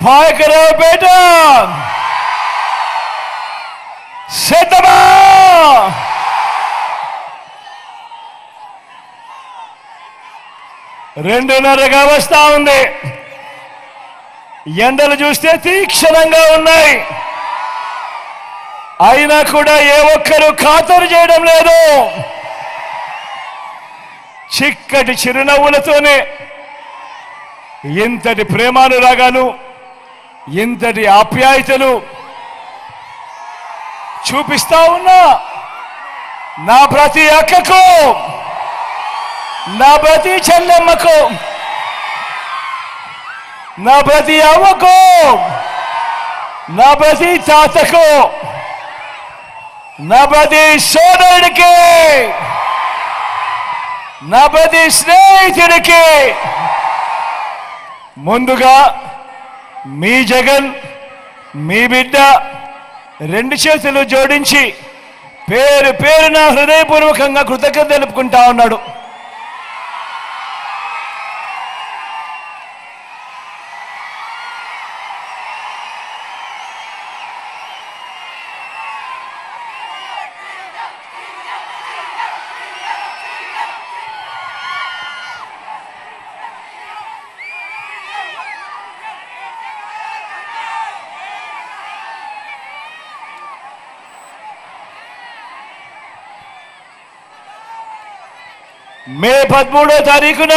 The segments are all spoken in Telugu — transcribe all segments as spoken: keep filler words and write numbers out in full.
పాయకరావుపేట సిద్ధమా? రెండున్నరగా వస్తా ఉంది. ఎండలు చూస్తే తీక్షణంగా ఉన్నాయి. అయినా కూడా ఏ ఒక్కరూ ఖాతరు చేయడం లేదు. చిక్కటి చిరునవ్వులతోనే ఇంతటి ప్రేమానురాగాలు, ఇంతటి ఆప్యాయతలు చూపిస్తా ఉన్నా నా ప్రతి అక్కకు, నా ప్రతి చెల్లెమ్మకు, నా ప్రతి అవ్వకు, నా ప్రతి తాతకు, నా ప్రతి సోదరుడికి, నా ప్రతి స్నేహితుడికి ముందుగా మీ జగన్, మీ బిడ్డ రెండు చేతులు జోడించి పేరు పేరున హృదయపూర్వకంగా కృతజ్ఞత తెలుపుకుంటా ఉన్నాడు. మే పదమూడో తారీఖున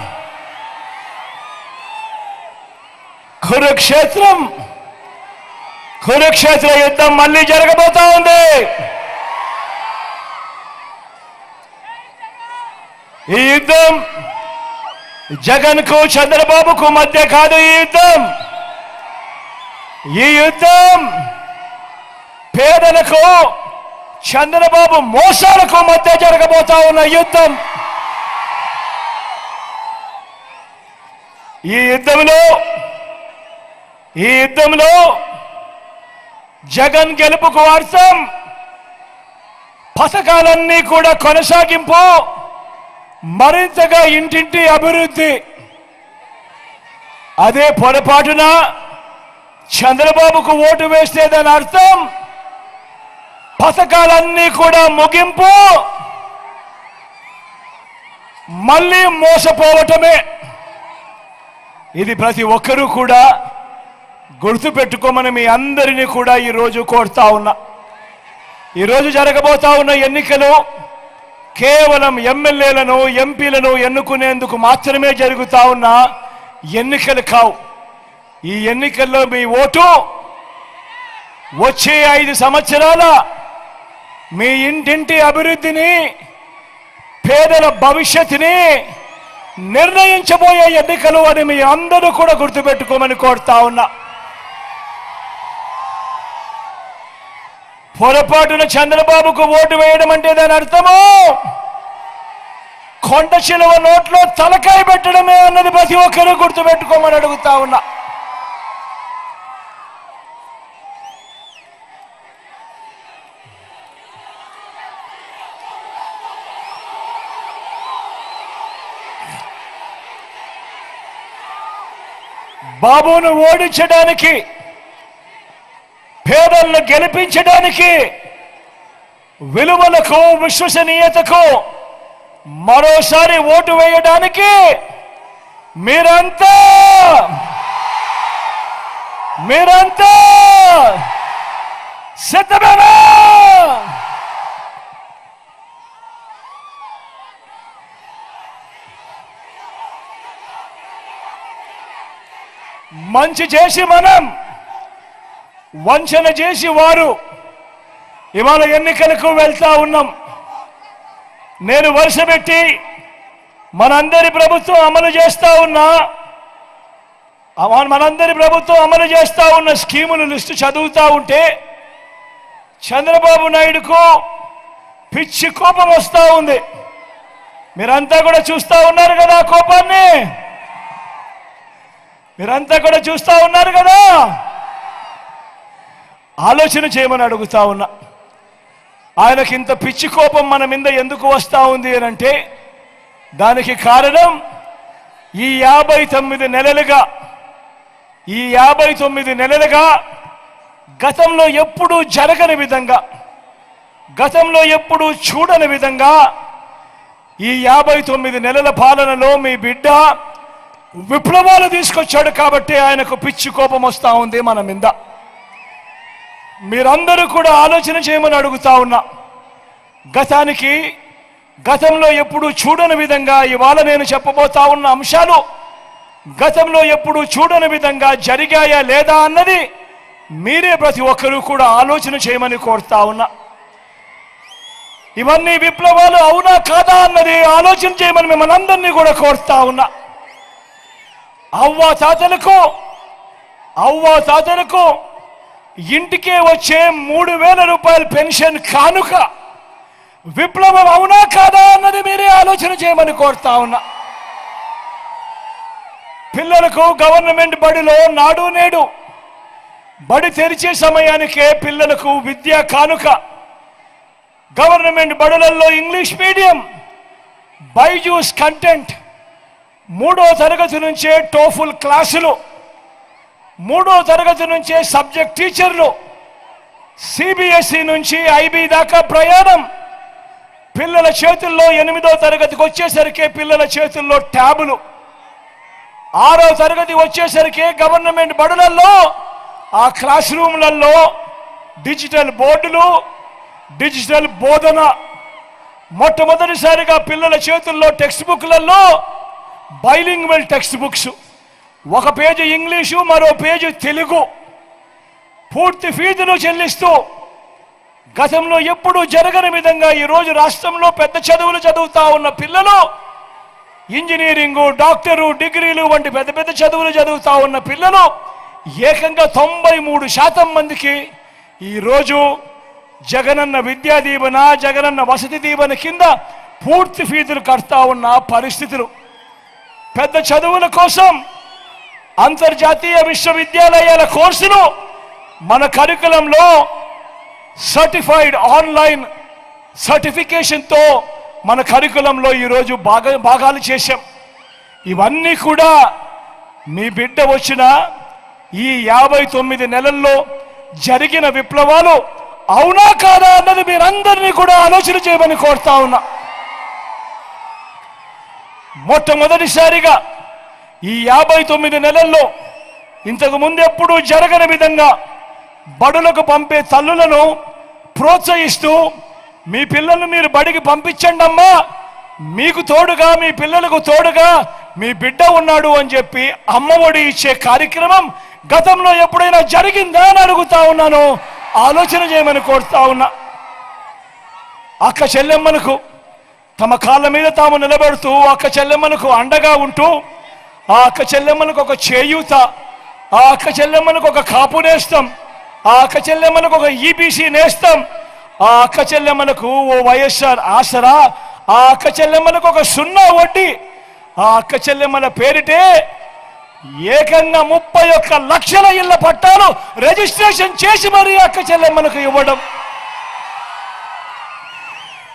కురుక్షేత్రం కురుక్షేత్ర యుద్ధం మళ్ళీ జరగబోతా ఉంది. ఈ యుద్ధం జగన్ కు చంద్రబాబుకు మధ్య కాదు. ఈ యుద్ధం ఈ యుద్ధం పేదలకు చంద్రబాబు మోసాలకు మధ్య జరగబోతా ఉన్న యుద్ధం. ఈ యుద్ధంలో ఈ యుద్ధంలో జగన్ గెలుపుకు అర్థం పథకాలన్నీ కూడా కొనసాగింపు, మరింతగా ఇంటింటి అభివృద్ధి. అదే పొరపాటున చంద్రబాబుకు ఓటు వేస్తే దాని అర్థం పథకాలన్నీ కూడా ముగింపు, మళ్ళీ మోసపోవటమే. ఇది ప్రతి ఒక్కరూ కూడా గుర్తుపెట్టుకోమని మీ అందరినీ కూడా ఈరోజు కోరుతా ఉన్నా. ఈరోజు జరగబోతా ఉన్న ఎన్నికలు కేవలం ఎమ్మెల్యేలను, ఎంపీలను ఎన్నుకునేందుకు మాత్రమే జరుగుతా ఉన్న ఎన్నికలు కావు. ఈ ఎన్నికల్లో మీ ఓటు వచ్చే ఐదు సంవత్సరాల మీ ఇంటింటి అభివృద్ధిని, పేదల భవిష్యత్తుని నిర్ణయించబోయే ఎన్నికలు అని మీ అందరూ కూడా గుర్తుపెట్టుకోమని కోరుతా ఉన్నా. పొరపాటున చంద్రబాబుకు ఓటు వేయడం అంటే దాని అర్థము కొండ చిలువ నోట్లో తలకాయ పెట్టడమే అన్నది ప్రతి ఒక్కరూ గుర్తుపెట్టుకోమని అడుగుతా ఉన్నా. బాబును ఓడించడానికి, పేదలను గెలిపించడానికి, విలువలకు, విశ్వసనీయతకు మరోసారి ఓటు వేయడానికి మీరంతా మీరంతా సిద్ధమేనా? మంచి చేసి మనం వంచన చేసి వారు ఇవాళ ఎన్నికలకు వెళ్తా ఉన్నాం. నేను వరుస పెట్టి మనందరి ప్రభుత్వం అమలు చేస్తా ఉన్నా మనందరి ప్రభుత్వం అమలు చేస్తా ఉన్న స్కీముల లిస్టు చదువుతా ఉంటే చంద్రబాబు నాయుడుకు పిచ్చి కోపం వస్తూ ఉంది. మీరంతా కూడా చూస్తూ ఉన్నారు కదా కోపాన్ని, మీరంతా కూడా చూస్తూ ఉన్నారు కదా. ఆలోచన చేయమని అడుగుతా ఉన్నా. ఆయనకి ఇంత పిచ్చి కోపం మన మీద ఎందుకు వస్తూ ఉంది అని అంటే దానికి కారణం ఈ యాభై తొమ్మిది నెలలుగా ఈ యాభై తొమ్మిది నెలలుగా గతంలో ఎప్పుడూ జరగని విధంగా, గతంలో ఎప్పుడూ చూడని విధంగా ఈ యాభై తొమ్మిది నెలల పాలనలో మీ బిడ్డ విప్లవాలు తీసుకొచ్చాడు. కాబట్టి ఆయనకు పిచ్చి కోపం వస్తూ ఉంది మన మీద. మీరందరూ కూడా ఆలోచన చేయమని అడుగుతా ఉన్నా. గతానికి గతంలో ఎప్పుడు చూడని విధంగా ఇవాళ నేను చెప్పబోతా ఉన్న అంశాలు గతంలో ఎప్పుడు చూడని విధంగా జరిగాయా లేదా అన్నది మీరే ప్రతి ఒక్కరూ కూడా ఆలోచన చేయమని కోరుతా ఉన్నా. ఇవన్నీ విప్లవాలు అవునా కాదా అన్నది ఆలోచన చేయమని మిమ్మల్ని అందరినీ కూడా కోరుతా ఉన్నా. అవ్వ తాతలకు అవ్వ తాతలకు ఇంటికే వచ్చే మూడు వేల రూపాయల పెన్షన్ కానుక విప్లవం అవునా కాదా అన్నది మీరే ఆలోచన చేయమని కోరుతా ఉన్నా. పిల్లలకు గవర్నమెంట్ బడిలో నాడు నేడు బడి తెరిచే సమయానికే పిల్లలకు విద్యా కానుక, గవర్నమెంట్ బడులలో ఇంగ్లీష్ మీడియం బైజూస్ కంటెంట్, మూడో తరగతి నుంచే టోఫుల్ క్లాసులు, మూడో తరగతి నుంచే సబ్జెక్ట్ టీచర్లు, సిబిఎస్ఈ నుంచి ఐబీ దాకా ప్రయాణం, పిల్లల చేతుల్లో ఎనిమిదో తరగతికి వచ్చేసరికి పిల్లల చేతుల్లో ట్యాబులు, ఆరో తరగతి వచ్చేసరికి గవర్నమెంట్ బడులలో ఆ క్లాస్ రూమ్లలో డిజిటల్ బోర్డులు, డిజిటల్ బోధన, మొట్టమొదటిసారిగా పిల్లల చేతుల్లో టెక్స్ట్ బుక్లలో బైలింగ్వల్ టెక్స్ట్ బుక్స్, ఒక పేజీ ఇంగ్లీషు మరో పేజీ తెలుగు, పూర్తి ఫీజును చెల్లిస్తూ గతంలో ఎప్పుడూ జరగని విధంగా ఈరోజు రాష్ట్రంలో పెద్ద చదువులు చదువుతా ఉన్న పిల్లలు, ఇంజనీరింగు, డాక్టరు, డిగ్రీలు వంటి పెద్ద పెద్ద చదువులు చదువుతా ఉన్న పిల్లలు ఏకంగా తొంభై మూడు శాతం మందికి ఈరోజు జగనన్న విద్యా దీవెన, జగనన్న వసతి దీవెన కింద పూర్తి ఫీజులు కడతా ఉన్న పరిస్థితులు. పెద్ద చదువుల కోసం అంతర్జాతీయ విశ్వవిద్యాలయాల కోర్సులు మన కరికులంలో సర్టిఫైడ్ ఆన్లైన్ సర్టిఫికేషన్తో మన కరికులంలో ఈరోజు బాగా భాగాలు చేశాం. ఇవన్నీ కూడా మీ బిడ్డ వచ్చిన ఈ యాభై తొమ్మిది నెలల్లో జరిగిన విప్లవాలు అవునా కాదా అన్నది మీరందరినీ కూడా ఆలోచన చేయమని కోరుతా ఉన్నా. మొట్టమొదటిసారిగా ఈ యాభై తొమ్మిది నెలల్లో ఇంతకు ముందు ఎప్పుడూ జరగని విధంగా బడులకు పంపే తల్లులను ప్రోత్సహిస్తూ మీ పిల్లలను మీరు బడికి పంపించండి అమ్మా, మీకు తోడుగా మీ పిల్లలకు తోడుగా మీ బిడ్డ ఉన్నాడు అని చెప్పి అమ్మఒడి ఇచ్చే కార్యక్రమం గతంలో ఎప్పుడైనా జరిగిందా అని అడుగుతా ఉన్నాను. ఆలోచన చేయమని కోరుతా ఉన్నా. అక్క చెల్లెమ్మలకు తమ కాళ్ళ మీద తాము నిలబెడుతూ అక్క చెల్లెమ్మలకు అండగా ఉంటూ ఆ అక్క చెల్లెమ్మలకు ఒక చేయూత, ఆ అక్క చెల్లెమ్మలకు ఒక కాపు నేస్తం, ఆ అక్క చెల్లెమ్మలకు ఒక ఈబీసీ నేస్తం, ఆ అక్క చెల్లెమ్మలకు ఓ వైఎస్ఆర్ ఆసరా, ఆ అక్క చెల్లెమ్మలకు ఒక సున్నా వడ్డీ, ఆ అక్క చెల్లెమ్మల పేరిటే ఏకంగా ముప్పై ఒక్క లక్షల ఇళ్ల పట్టాలు రిజిస్ట్రేషన్ చేసి మరీ అక్క చెల్లెమ్మలకు ఇవ్వడం.